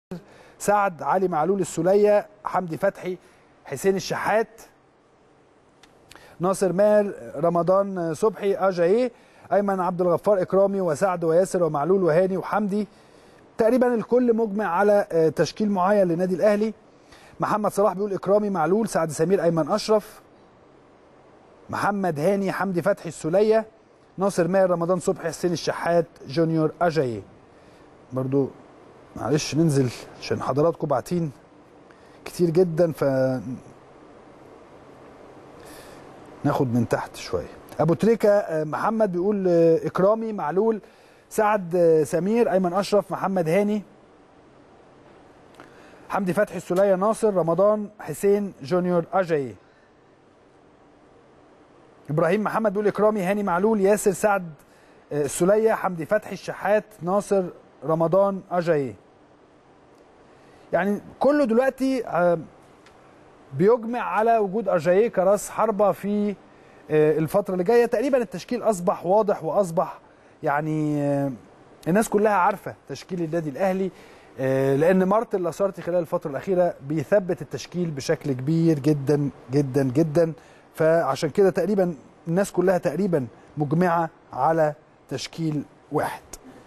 سعد، علي معلول السولية، حمدي فتحي، حسين الشحات، ناصر ماهر، رمضان صبحي، اجاييه، ايمن عبد الغفار، اكرامي وسعد وياسر ومعلول وهاني وحمدي. تقريبا الكل مجمع على تشكيل معين للنادي الاهلي. محمد صلاح بيقول اكرامي، معلول، سعد سمير، ايمن اشرف، محمد هاني، حمدي فتحي السولية، ناصر ماهر، رمضان صبحي، حسين الشحات، جونيور اجاييه. برضو معلش ننزل عشان حضراتكم باعتين كتير جدا، ف ناخد من تحت شويه. ابو تريكه محمد بيقول اكرامي، معلول، سعد سمير، ايمن اشرف، محمد هاني، حمدي فتحي السولية، ناصر، رمضان، حسين، جونيور اجاييه. ابراهيم محمد بيقول اكرامي، هاني، معلول، ياسر، سعد السولية، حمدي فتحي، الشحات، ناصر، رمضان، اجاييه. يعني كله دلوقتي بيجمع على وجود اجاييه كراس حربة في الفترة اللي جاية. تقريبا التشكيل أصبح واضح، وأصبح يعني الناس كلها عارفة تشكيل النادي الأهلي، لأن مارتن لاسارتي خلال الفترة الأخيرة بيثبت التشكيل بشكل كبير جدا جدا جدا. فعشان كده تقريبا الناس كلها تقريبا مجمعة على تشكيل واحد.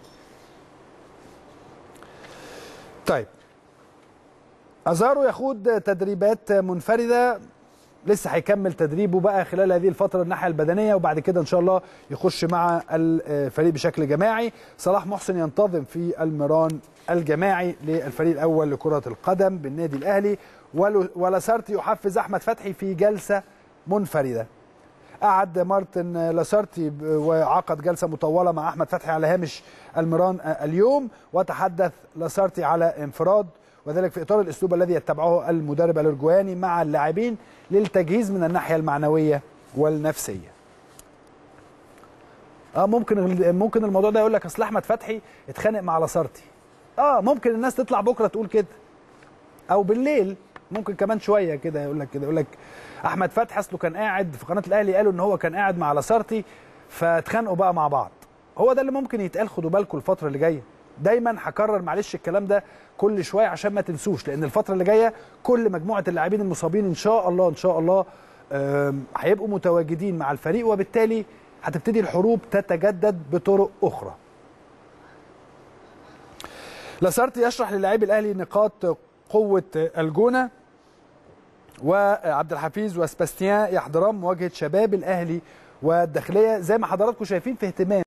طيب، أزارو يخوض تدريبات منفردة، لسه هيكمل تدريبه بقى خلال هذه الفترة الناحية البدنية، وبعد كده إن شاء الله يخش مع الفريق بشكل جماعي. صلاح محسن ينتظم في المران الجماعي للفريق الأول لكرة القدم بالنادي الأهلي. ولاسارتي يحفز أحمد فتحي في جلسة منفردة. قعد مارتن لاسارتي وعقد جلسة مطولة مع أحمد فتحي على هامش المران اليوم، وتحدث لاسارتي على انفراد، وذلك في إطار الأسلوب الذي يتبعه المدرب الأرجواني مع اللاعبين للتجهيز من الناحية المعنوية والنفسية. ممكن الموضوع ده يقول لك أصل أحمد فتحي اتخانق مع لاسارتي. ممكن الناس تطلع بكرة تقول كده، أو بالليل ممكن كمان شوية كده يقول لك أحمد فتحي أصله كان قاعد في قناة الأهلي، قالوا إن هو كان قاعد مع لاسارتي فاتخانقوا بقى مع بعض. هو ده اللي ممكن يتقال، خدوا بالكم الفترة اللي جاية. دايما هكرر معلش الكلام ده كل شويه عشان ما تنسوش، لان الفتره اللي جايه كل مجموعه اللاعبين المصابين ان شاء الله هيبقوا متواجدين مع الفريق، وبالتالي هتبتدي الحروب تتجدد بطرق اخرى. لاسارتي يشرح للاعبي الاهلي نقاط قوه الجونه، وعبد الحفيظ وسباستيان يحضران مواجهه شباب الاهلي والداخليه. زي ما حضراتكم شايفين في اهتمام